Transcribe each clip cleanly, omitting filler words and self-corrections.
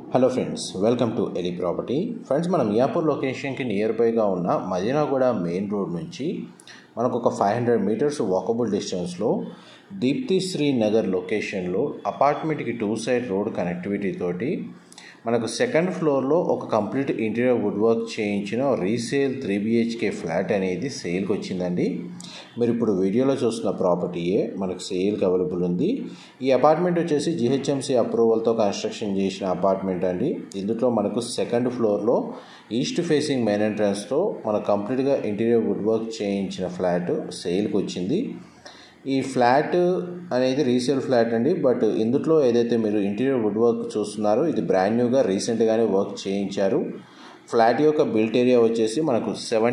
Hello friends, welcome to Eli property. Friends, మనం మియాపూర్ లొకేషన్కి near బైగా ఉన్న మదీనాగూడ మెయిన్ రోడ్ నుంచి మనకు ఒక 500 మీటర్స్ వాకబుల్ డిస్టెన్స్లో దీప్తి శ్రీ నగర్ లొకేషన్లో అపార్ట్మెంట్కి 2 సైడ్ రోడ్ కనెక్టివిటీ తోటి మనకు సెకండ్ ఫ్లోర్లో ఒక కంప్లీట్ ఇంటీరియర్ వుడ్ వర్క్ చేయించిన రీసేల్ 3 BHK ఫ్లాట్ అనేది సేల్కి వచ్చిందండి. మీరు ఇప్పుడు వీడియోలో చూస్తున్న ప్రాపర్టీయే మనకు సేల్కి అవైలబుల్ ఉంది. ఈ అపార్ట్మెంట్ వచ్చేసి GHMC అప్రూవల్తో కన్స్ట్రక్షన్ చేసిన అపార్ట్మెంట్ అండి. ఇందులో మనకు సెకండ్ ఫ్లోర్లో ఈస్ట్ ఫేసింగ్ మెయిన్ ఎంట్రన్స్తో మనకు కంప్లీట్గా ఇంటీరియర్ వుడ్ వర్క్ చేయించిన ఫ్లాట్ సేల్కి వచ్చింది. ఈ ఫ్లాట్ అనేది రీసేల్ ఫ్లాట్ అండి. బట్ ఇందులో ఏదైతే మీరు ఇంటీరియర్ వుడ్ వర్క్ చూస్తున్నారో ఇది బ్రాండ్ న్యూగా రీసెంట్గానే వర్క్ చేయించారు. ఫ్లాట్ యొక్క బిల్ట్ ఏరియా వచ్చేసి మనకు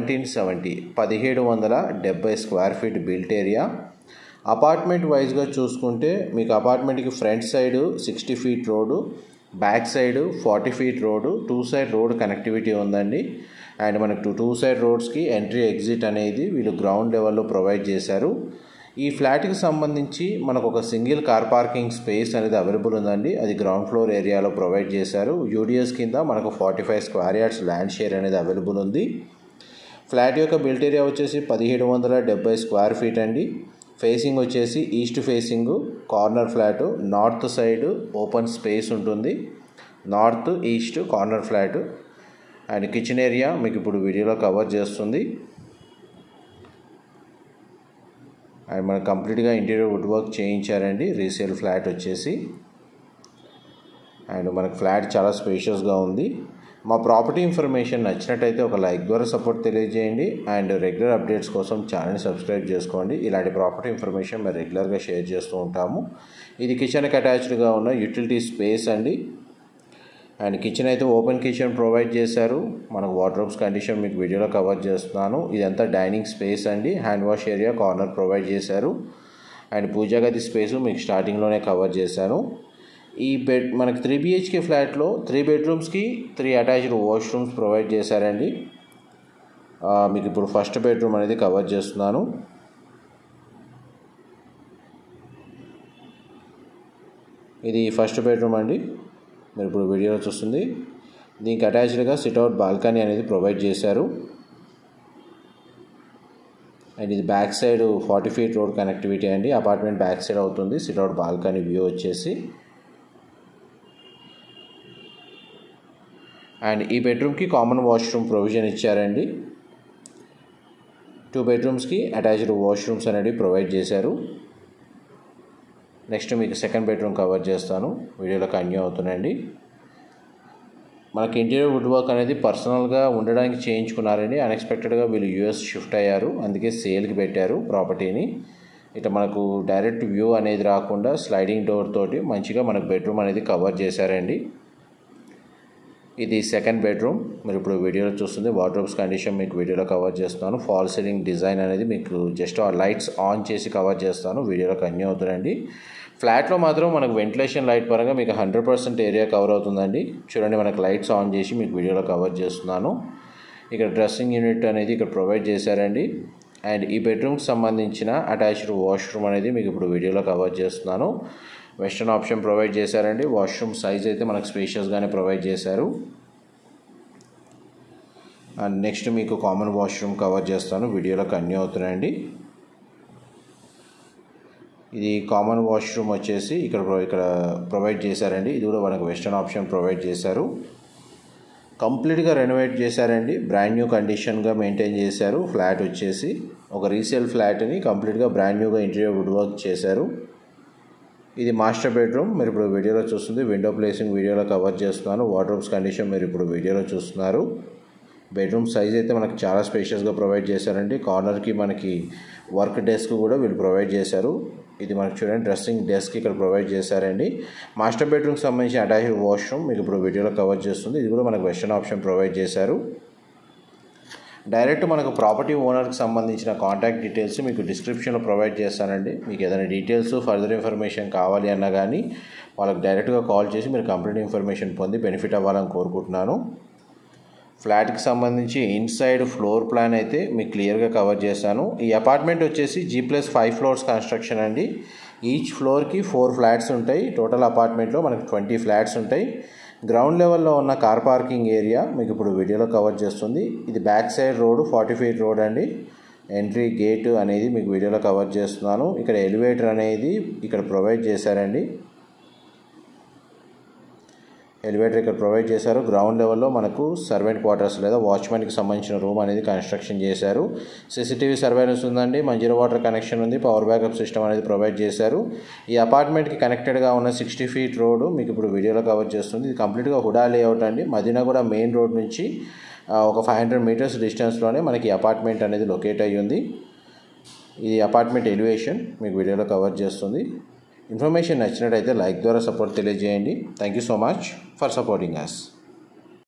1770 square feet built area. Apartment వైజ్గా చూసుకుంటే మీకు అపార్ట్మెంట్కి front side 60 feet road, back side 40 feet road, 2 side road connectivity ఉందండి. అండ్ మనకు 2 సైడ్ రోడ్స్కి ఎంట్రీ ఎగ్జిట్ అనేది వీళ్ళు గ్రౌండ్ లెవెల్లో ప్రొవైడ్ చేశారు. ఈ ఫ్లాట్కి సంబంధించి మనకు ఒక సింగిల్ కార్ పార్కింగ్ స్పేస్ అనేది అవైలబుల్ ఉందండి. అది గ్రౌండ్ ఫ్లోర్ ఏరియాలో ప్రొవైడ్ చేశారు. UDS కింద మనకు 45 స్క్వేర్ యార్డ్స్ ల్యాండ్ షేర్ అనేది అవైలబుల్ ఉంది. ఫ్లాట్ యొక్క బిల్ట్ ఏరియా వచ్చేసి 1770 స్క్వేర్ ఫీట్ అండి. ఫేసింగ్ వచ్చేసి east facing corner flat, north side open space ఉంటుంది. North east corner flat. And kitchen area మీకు ఇప్పుడు వీడియోలో కవర్ చేస్తుంది. అండ్ మనకు కంప్లీట్గా ఇంటీరియర్ వుడ్ వర్క్ చేయించారండి రీసేల్ ఫ్లాట్ వచ్చేసి. అండ్ మనకు ఫ్లాట్ చాలా స్పేషియస్గా ఉంది. మా ప్రాపర్టీ ఇన్ఫర్మేషన్ నచ్చినట్టయితే ఒక లైక్ ద్వారా సపోర్ట్ తెలియజేయండి. అండ్ రెగ్యులర్ అప్డేట్స్ కోసం ఛానల్ని సబ్స్క్రైబ్ చేసుకోండి. ఇలాంటి ప్రాపర్టీ ఇన్ఫర్మేషన్ మేము రెగ్యులర్గా షేర్ చేస్తూ ఉంటాము. ఇది కిచెన్కి అటాచ్డ్గా ఉన్న యూటిలిటీ స్పేస్ అండి. అండ్ కిచెన్ అయితే ఓపెన్ కిచెన్ ప్రొవైడ్ చేశారు. మనకు వార్డ్రోబ్స్ కండిషన్ మీకు వీడియోలో కవర్ చేస్తున్నాను. ఇదంతా డైనింగ్ స్పేస్ అండి. Hand wash area corner provide చేశారు. అండ్ పూజా గది స్పేసు మీకు స్టార్టింగ్లోనే కవర్ చేశాను. ఈ బెడ్ మనకి 3 BHK ఫ్లాట్లో 3 బెడ్రూమ్స్కి 3 అటాచ్డ్ వాష్రూమ్స్ ప్రొవైడ్ చేశారండి. మీకు ఇప్పుడు ఫస్ట్ బెడ్రూమ్ అనేది కవర్ చేస్తున్నాను. ఇది ఫస్ట్ బెడ్రూమ్ అండి. మీరు ఇప్పుడు వీడియోలో చూస్తుంది. దీనికి అటాచ్డ్గా సిట్అవుట్ బాల్కనీ అనేది ప్రొవైడ్ చేశారు. అండ్ ఇది back side 40 feet road connectivity అండి. అపార్ట్మెంట్ బ్యాక్ సైడ్ అవుతుంది సిట్అవుట్ బాల్కనీ వ్యూ వచ్చేసి. అండ్ ఈ బెడ్రూమ్కి కామన్ వాష్రూమ్ ప్రొవిజన్ ఇచ్చారండి. 2 బెడ్రూమ్స్కి అటాచ్డ్ వాష్రూమ్స్ అనేది ప్రొవైడ్ చేశారు. నెక్స్ట్ మీకు సెకండ్ బెడ్రూమ్ కవర్ చేస్తాను. వీడియోలో కంటిన్యూ అవుతున్నాయండి. మనకి ఇంటీరియర్ వుడ్ వర్క్ అనేది పర్సనల్గా ఉండడానికి చేయించుకున్నారండి. అన్ఎక్స్పెక్టెడ్గా వీళ్ళు US షిఫ్ట్ అయ్యారు, అందుకే సేల్కి పెట్టారు ప్రాపర్టీని. ఇట్లా మనకు డైరెక్ట్ వ్యూ అనేది రాకుండా స్లైడింగ్ డోర్ తోటి మంచిగా మనకు బెడ్రూమ్ అనేది కవర్ చేశారండి. ఇది సెకండ్ బెడ్రూమ్. మీరు ఇప్పుడు వీడియోలో చూస్తుంది. వార్డ్రోబ్స్ కండిషన్ మీకు వీడియోలో కవర్ చేస్తాను. ఫాల్ సీలింగ్ డిజైన్ అనేది మీకు జస్ట్ ఆ లైట్స్ ఆన్ చేసి కవర్ చేస్తాను. వీడియోలో కంటిన్యూ అవుతుందండి. ఫ్లాట్లో మాత్రం మనకు వెంటిలేషన్ లైట్ పరంగా మీకు 100% ఏరియా కవర్ అవుతుందండి. చూడండి, మనకు లైట్స్ ఆన్ చేసి మీకు వీడియోలో కవర్ చేస్తున్నాను. ఇక్కడ డ్రెస్సింగ్ యూనిట్ అనేది ఇక్కడ ప్రొవైడ్ చేశారండి. అండ్ ఈ బెడ్రూమ్కి సంబంధించిన అటాచ్డ్ వాష్రూమ్ అనేది మీకు ఇప్పుడు వీడియోలో కవర్ చేస్తున్నాను. వెస్టర్న్ ఆప్షన్ ప్రొవైడ్ చేశారండి. వాష్రూమ్ సైజ్ అయితే మనకు స్పేషియస్గానే ప్రొవైడ్ చేశారు. అండ్ నెక్స్ట్ మీకు కామన్ వాష్రూమ్ కవర్ చేస్తాను. వీడియోలో కంటిన్యూ అవుతున్నాయండి. ఇది కామన్ వాష్రూమ్ వచ్చేసి ఇక్కడ ప్రొవైడ్ చేశారండి. ఇది కూడా మనకు వెస్టర్న్ ఆప్షన్ ప్రొవైడ్ చేశారు. కంప్లీట్గా రెనోవేట్ చేశారండి. బ్రాండ్ న్యూ కండిషన్గా మెయింటైన్ చేశారు. ఫ్లాట్ వచ్చేసి ఒక రీసేల్ ఫ్లాట్ని కంప్లీట్గా బ్రాండ్ న్యూగా ఇంటీరియర్ వుడ్ వర్క్ చేశారు. ఇది మాస్టర్ బెడ్రూమ్. మీరు ఇప్పుడు వీడియోలో చూస్తుంది. విండో ప్లేసింగ్ వీడియోలో కవర్ చేస్తున్నాను. వార్డ్రోబ్స్ కండిషన్ మీరు ఇప్పుడు వీడియోలో చూస్తున్నారు. బెడ్రూమ్ సైజ్ అయితే మనకు చాలా స్పేషియస్గా ప్రొవైడ్ చేశారండి. కార్నర్కి మనకి వర్క్ డెస్క్ కూడా వీళ్ళు ప్రొవైడ్ చేశారు. ఇది మనకు చూడండి, డ్రెస్సింగ్ డెస్క్ ఇక్కడ ప్రొవైడ్ చేశారండి. మాస్టర్ బెడ్రూమ్కి సంబంధించిన అటాచ్డ్ వాష్రూమ్ మీకు ఇప్పుడు వీడియోలో కవర్ చేస్తుంది. ఇది కూడా మనకు వెస్టర్న్ ఆప్షన్ ప్రొవైడ్ చేశారు. డైరెక్ట్ మనకు ప్రాపర్టీ ఓనర్కి సంబంధించిన కాంటాక్ట్ డీటెయిల్స్ మీకు డిస్క్రిప్షన్లో ప్రొవైడ్ చేస్తానండి. మీకు ఏదైనా డీటెయిల్స్ ఫర్దర్ ఇన్ఫర్మేషన్ కావాలి అన్నా కానీ వాళ్ళకి డైరెక్ట్గా కాల్ చేసి మీరు కంప్లీట్ ఇన్ఫర్మేషన్ పొంది బెనిఫిట్ అవ్వాలని కోరుకుంటున్నాను. ఫ్లాట్కి సంబంధించి ఇన్సైడ్ ఫ్లోర్ ప్లాన్ అయితే మీకు క్లియర్గా కవర్ చేశాను. ఈ అపార్ట్మెంట్ వచ్చేసి G+5 ఫ్లోర్స్ కన్స్ట్రక్షన్ అండి. ఈచ్ ఫ్లోర్కి 4 ఫ్లాట్స్ ఉంటాయి. టోటల్ అపార్ట్మెంట్లో మనకు 20 ఫ్లాట్స్ ఉంటాయి. గ్రౌండ్ లెవెల్లో ఉన్న కార్ పార్కింగ్ ఏరియా మీకు ఇప్పుడు వీడియోలో కవర్ చేస్తుంది. ఇది back side road 40 feet road అండి. ఎంట్రీ గేట్ అనేది మీకు వీడియోలో కవర్ చేస్తున్నాను. ఇక్కడ ఎలివేటర్ అనేది ఇక్కడ ప్రొవైడ్ చేశారండి. ఎలివేటర్ ఇక్కడ ప్రొవైడ్ చేశారు. గ్రౌండ్ లెవెల్లో మనకు సర్వెంట్ క్వార్టర్స్ లేదా వాచ్మెన్కి సంబంధించిన రూమ్ అనేది కన్స్ట్రక్షన్ చేశారు. సీసీటీవీ సర్వేలెన్స్ ఉందండి. మంజీరా వాటర్ కనెక్షన్ ఉంది. పవర్ బ్యాకప్ సిస్టమ్ అనేది ప్రొవైడ్ చేశారు. ఈ అపార్ట్మెంట్కి కనెక్టెడ్గా ఉన్న 60 ఫీట్ రోడ్ మీకు ఇప్పుడు వీడియోలో కవర్ చేస్తుంది. ఇది కంప్లీట్గా హుడా లేఅవుట్ అండి. మదీనాగూడ మెయిన్ రోడ్ నుంచి ఒక 500 మీటర్స్ డిస్టెన్స్లోనే మనకి అపార్ట్మెంట్ అనేది లొకేట్ అయ్యి ఉంది. ఇది అపార్ట్మెంట్ ఎలివేషన్ మీకు వీడియోలో కవర్ చేస్తుంది. ఇన్ఫర్మేషన్ నచ్చినట్టయితే లైక్ ద్వారా సపోర్ట్ తెలియజేయండి. Thank you so much for supporting us.